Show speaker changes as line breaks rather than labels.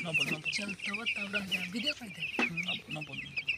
No puedo.
चल तब तब रह जा वीडियो कर दे
No puedo.